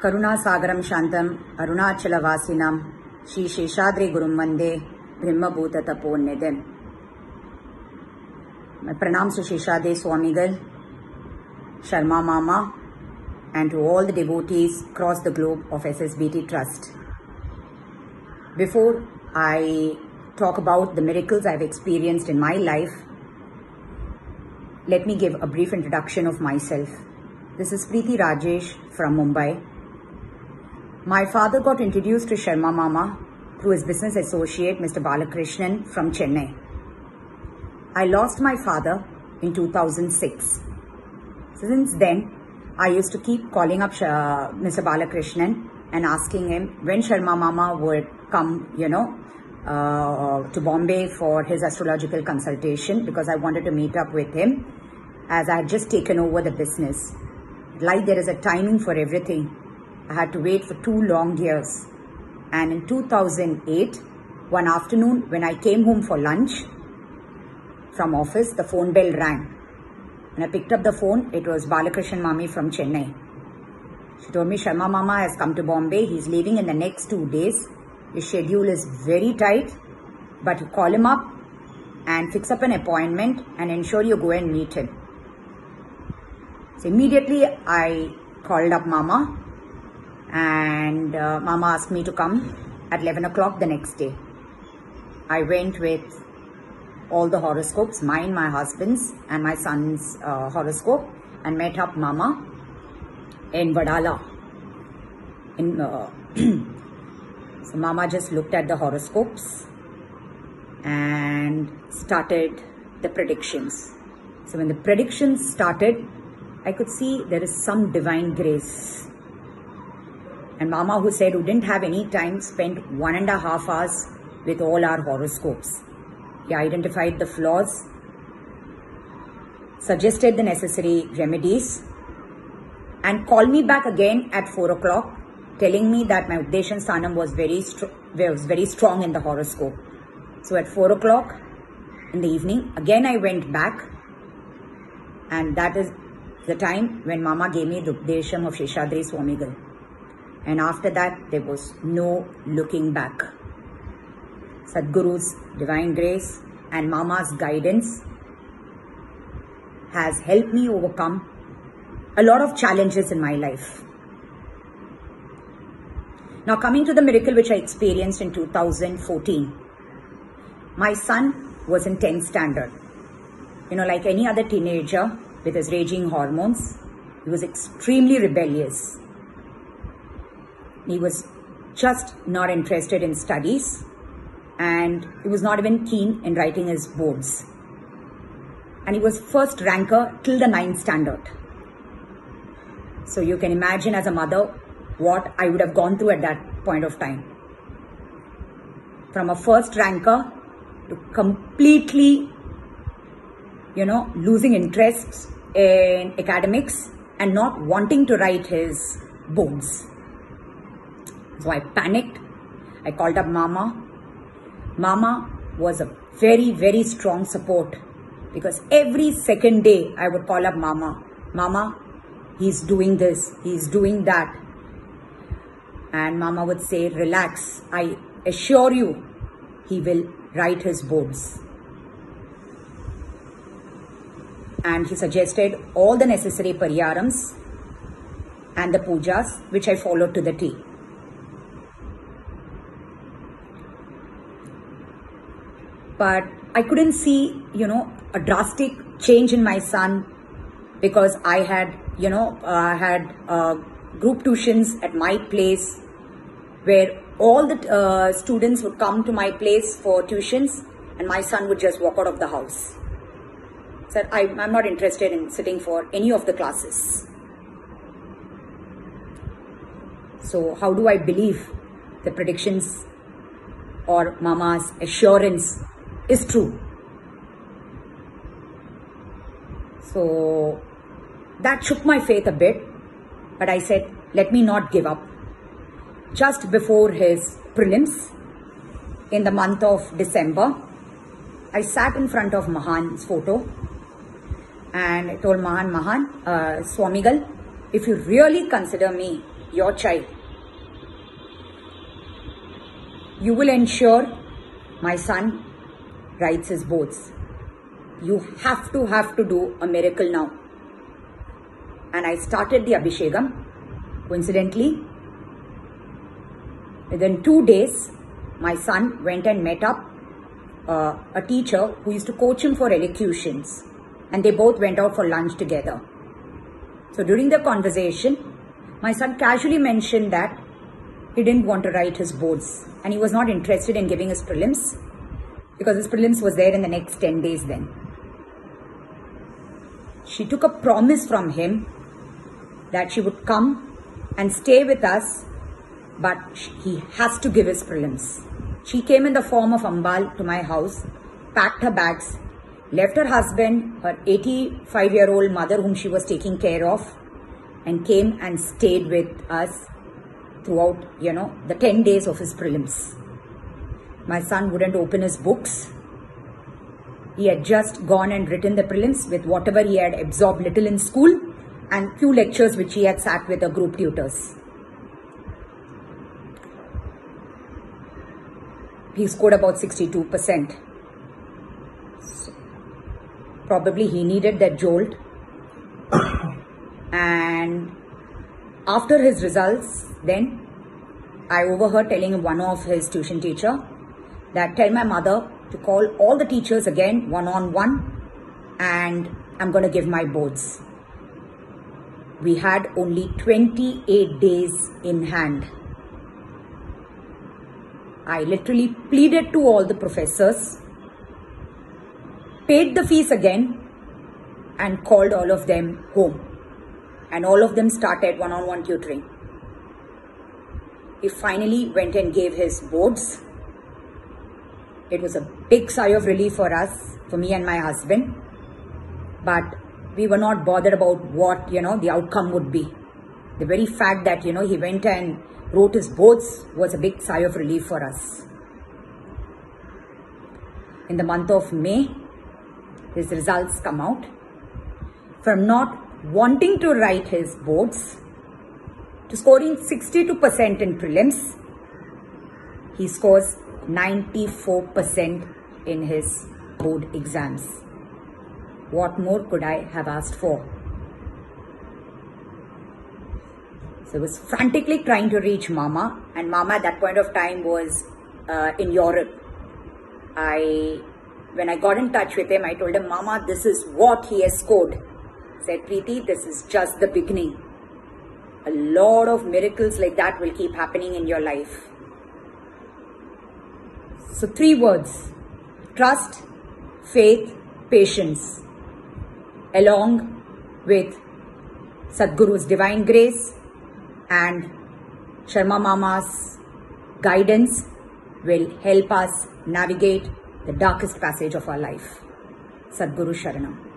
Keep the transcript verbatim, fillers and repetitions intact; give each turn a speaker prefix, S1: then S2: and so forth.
S1: Karunasagaram Shantam Arunachalavasinam Shri Sheshadri Gurum Vande Brahmabhuta Taponnidhim. My pranams to Sheshadri Swamigal, Sharma Mama, and to all the devotees across the globe of S S B T Trust. Before I talk about the miracles I've experienced in my life, let me give a brief introduction of myself. This is Preeti Rajesh from Mumbai. My father got introduced to Sharma Mama through his business associate, Mister Balakrishnan from Chennai. I lost my father in two thousand six. Since then, I used to keep calling up uh, Mister Balakrishnan and asking him when Sharma Mama would come, you know, uh, to Bombay for his astrological consultation, because I wanted to meet up with him as I had just taken over the business. Like there is a timing for everything. I had to wait for two long years. And in two thousand eight, one afternoon when I came home for lunch from office, the phone bell rang. When I picked up the phone, it was Balakrishnan Mami from Chennai. She told me, Sharma Mama has come to Bombay. He's leaving in the next two days. His schedule is very tight, but you call him up and fix up an appointment and ensure you go and meet him. So immediately I called up Mama, and uh, Mama asked me to come at eleven o'clock the next day. I went with all the horoscopes, mine, my husband's and my son's uh, horoscope, and met up Mama in Vadala. In, uh, so Mama just looked at the horoscopes and started the predictions. So when the predictions started, I could see there is some divine grace. And Mama, who said who didn't have any time, spent one and a half hours with all our horoscopes. He identified the flaws, suggested the necessary remedies, and called me back again at four o'clock, telling me that my Uddeshan Sthanam was very, was very strong in the horoscope. So at four o'clock in the evening, again I went back, and that is the time when Mama gave me the Uddesham of Sheshadri Swamigal. And after that, there was no looking back. Sadhguru's divine grace and Mama's guidance has helped me overcome a lot of challenges in my life. Now coming to the miracle which I experienced in two thousand fourteen. My son was in tenth standard. You know, like any other teenager with his raging hormones, he was extremely rebellious. He was just not interested in studies, and he was not even keen in writing his boards. And he was first ranker till the ninth standard. So you can imagine as a mother what I would have gone through at that point of time. From a first ranker to completely, you know, losing interest in academics and not wanting to write his boards. So I panicked. I called up Mama. Mama was a very, very strong support, because every second day I would call up Mama. Mama, he's doing this, he's doing that. And Mama would say, relax, I assure you, he will write his boards. And he suggested all the necessary pariyarams and the pujas, which I followed to the T. But I couldn't see, you know, a drastic change in my son, because I had, you know, uh, had uh, group tuitions at my place where all the uh, students would come to my place for tuitions, and my son would just walk out of the house. Said, I, I'm not interested in sitting for any of the classes. So how do I believe the predictions or Mama's assurance is true? So that shook my faith a bit, but I said, let me not give up. Just before his prelims, in the month of December, I sat in front of Mahan's photo and I told Mahan, Mahan, uh, Swamigal, if you really consider me your child. You will ensure my son writes his boards. You have to have to do a miracle now. And I started the Abhishekam. Coincidentally, within two days, my son went and met up uh, a teacher who used to coach him for elocutions. And they both went out for lunch together. So during the conversation, my son casually mentioned that he didn't want to write his boards and he was not interested in giving his prelims because his prelims was there in the next ten days then. She took a promise from him that she would come and stay with us, but he has to give his prelims. She came in the form of Ambal to my house, packed her bags, left her husband, her eighty-five-year-old mother whom she was taking care of, and came and stayed with us throughout, you know, the ten days of his prelims. My son wouldn't open his books. He had just gone and written the prelims with whatever he had absorbed little in school and few lectures which he had sat with the group tutors. He scored about sixty-two percent. So, probably he needed that jolt. And after his results, then I overheard telling one of his tuition teacher that tell my mother to call all the teachers again one-on-one and I'm going to give my boards. We had only twenty-eight days in hand. I literally pleaded to all the professors, paid the fees again and called all of them home. And all of them started one-on-one tutoring. He finally went and gave his boards. It was a big sigh of relief for us, for me and my husband. But we were not bothered about what, you know, the outcome would be. The very fact that, you know, he went and wrote his boards was a big sigh of relief for us. In the month of May, his results come out. From not wanting to write his boards to scoring sixty-two percent in prelims, he scores ninety-four percent in his board exams. What more could I have asked for? So I was frantically trying to reach Mama, and Mama at that point of time was uh, in Europe. I, when I got in touch with him, I told him, Mama, this is what he has scored. I said, Preeti, this is just the beginning. A lot of miracles like that will keep happening in your life. So three words: trust, faith, patience, along with Sadhguru's divine grace and Sharma Mama's guidance will help us navigate the darkest passage of our life. Sadhguru Sharanam.